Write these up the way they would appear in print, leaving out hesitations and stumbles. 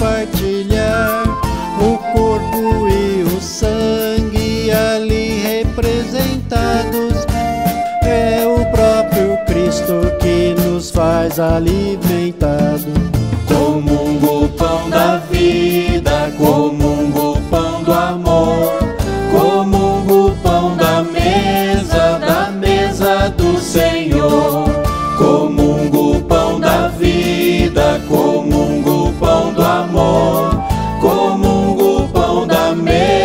partilhar o corpo e o sangue ali representados. É o próprio Cristo que nos faz alimentado. Comungo o pão da vida, comungo o pão do amor, comungo o pão da mesa do Senhor. Comungo o pão da vida, comungo o pão do amor, comungo o pão da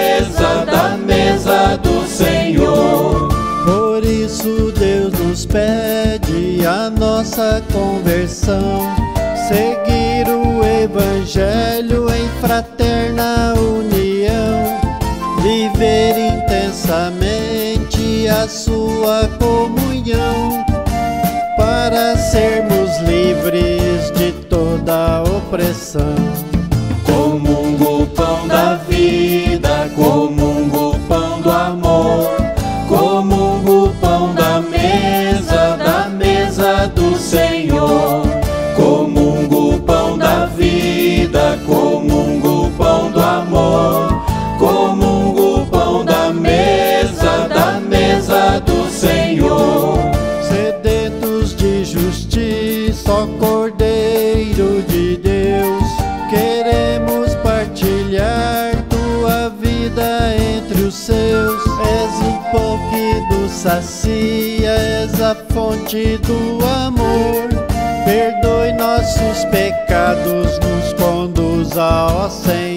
mesa do Senhor. Por isso Deus nos pede a nossa conversão, seguir o Evangelho em fraterna união, viver intensamente a sua comunhão, para sermos livres de toda opressão. Comungo o pão da vida, comungo o pão do amor, comungo o pão da mesa do Senhor. Comungo o pão da vida, comungo o pão do amor, comungo o pão da mesa do Senhor. Sedentos de justiça, ó Cordeiro de Deus, queremos partilhar tua vida entre os seus. És o pão que nos sacia, és a fonte do amor. Perdoe nossos pecados, nos conduza, ó Senhor.